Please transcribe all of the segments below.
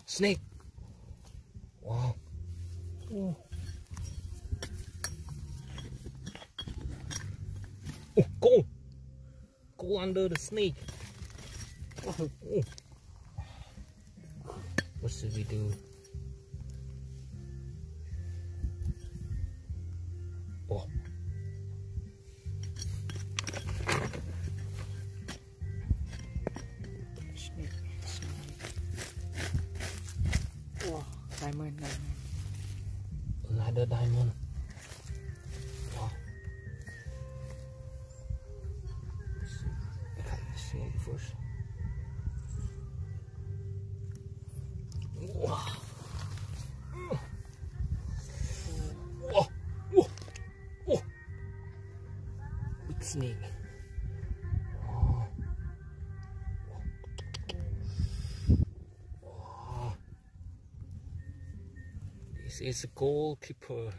snake. Wow. Oh. Oh, go under the snake. Oh. What should we do? Oh. Wow, diamond. Another diamond. Wow. Cut the snake first. Wow. Whoa. Whoa. Whoa. Big snake. Wow. Wow. This is a goalkeeper.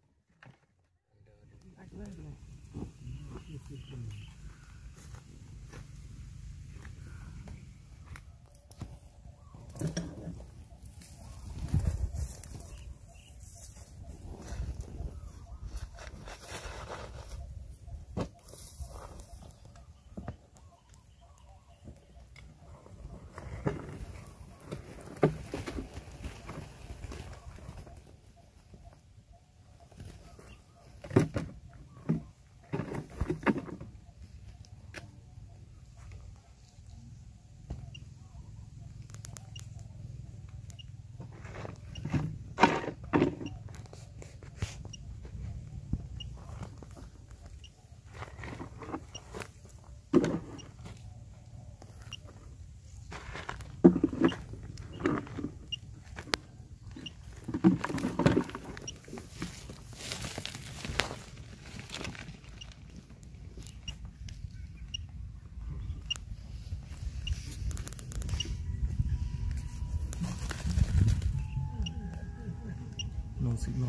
No signal.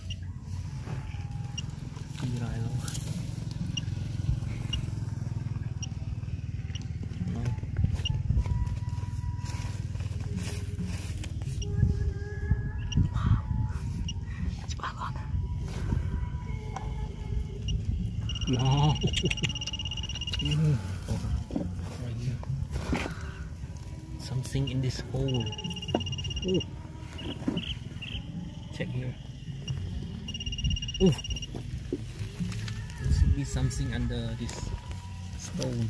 Đi lại luôn. Wow. Oh, right here. Something in this hole. Ooh. Check here. Ooh. There should be something under this stone.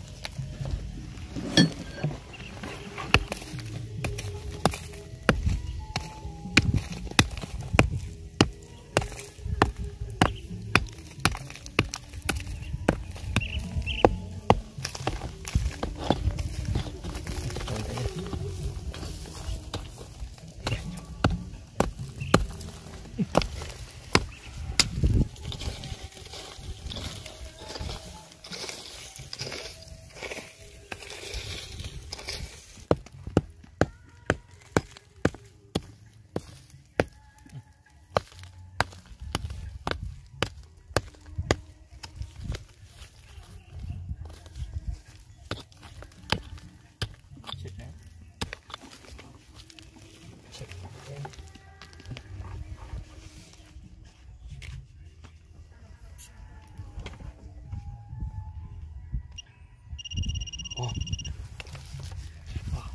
Oh. Wow.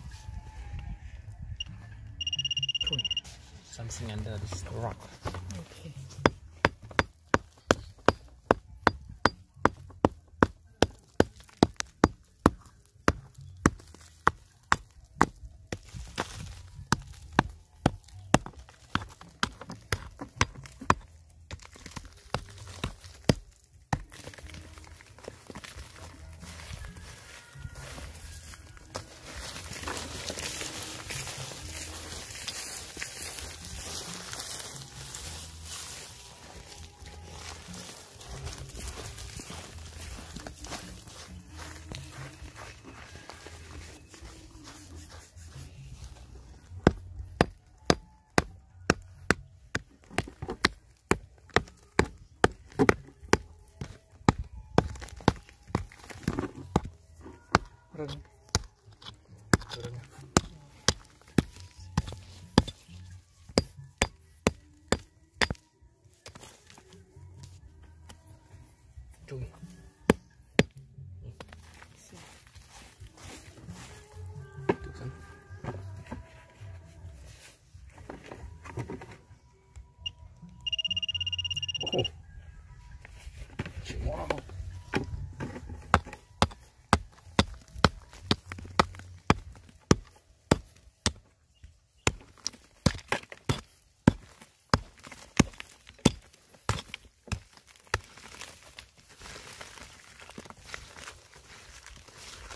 Something under this rock. Okay.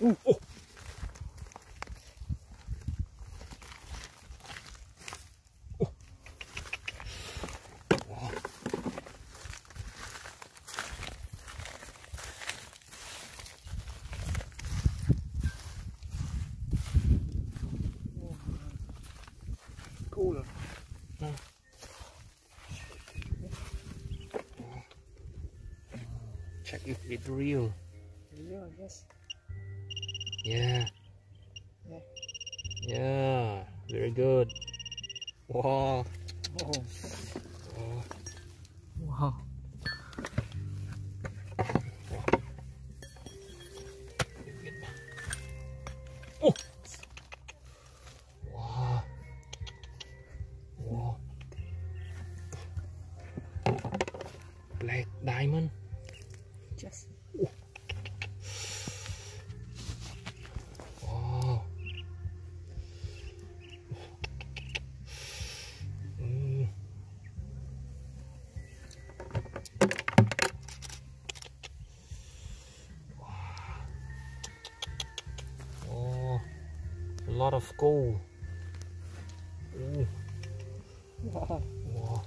Ooh, oh. Cool. Check if it's real. Real, yes. Yeah. Yeah. Yeah. Very good. Wow. Oh. Oh. Wow. Oh. Wow. Wow. Black diamond. Yes. Wow. Mm. Oh, a lot of gold. Ooh. Wow. Wow.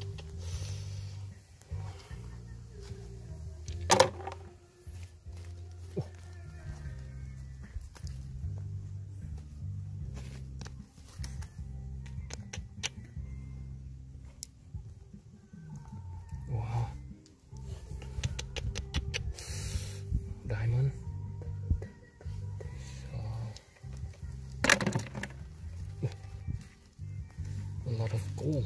Wow. Diamond. A lot of gold.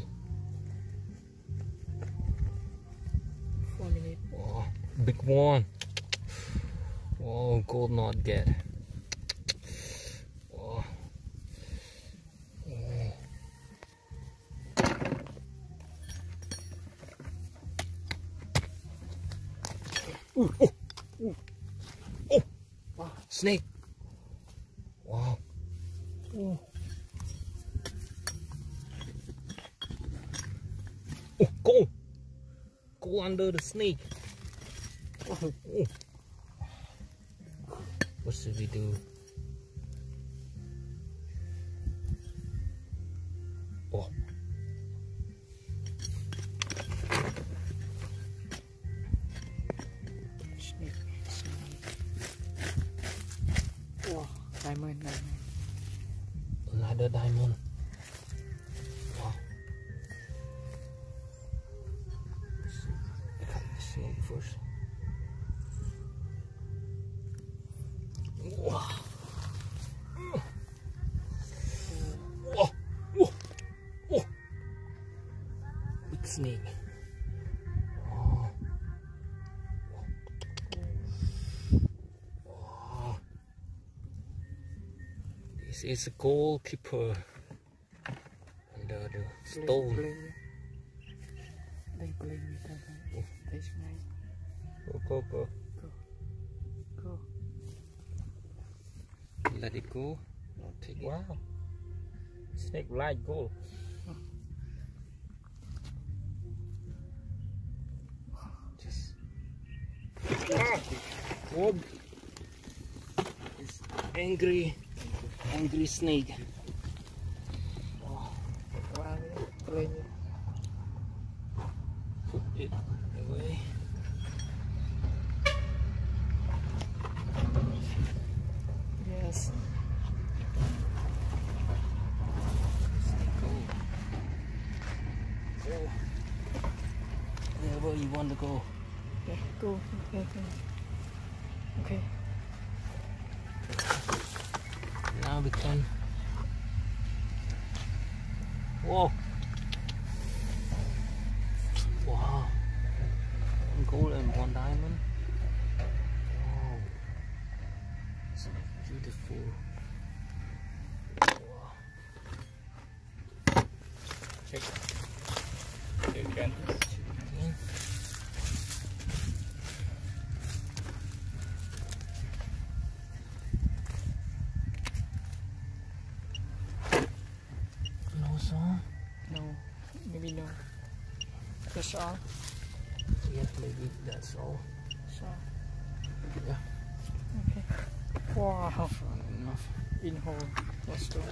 4 minutes. Oh, big one. Oh, gold not get. Oh. Oh. Ooh, oh, ooh. Oh, wow. Snake. Wow. Oh. Oh, gold. Gold under the snake. Oh. Oh. What should we do? Oh. Snake. Snake. Oh. Diamond. Diamond. Another diamond. Wow. Cut the snake first. Wow. Whoa. Whoa. Whoa. Big snake. Oh. Wow. This is a goalkeeper under the stone. They play with that. That's nice. Go, go, go. Go. Let it go. Don't take it. Wow. Snake like gold. Just. Oh. It's angry snake. Oh. Wow. Play with. Put it away. Yes. Wherever you want to go. Yeah, go. Okay. Now we can. Whoa. Wow. One gold and one diamond. Wow. It's beautiful. Wow. Check. Again. No song? No. Maybe no. That's all. Yes, maybe that's all. That's all. Yeah. Okay. Wow. Enough. In hole. Let's go.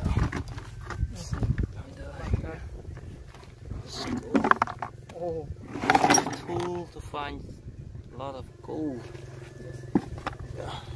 Oh. Tool to find a lot of gold. Yeah.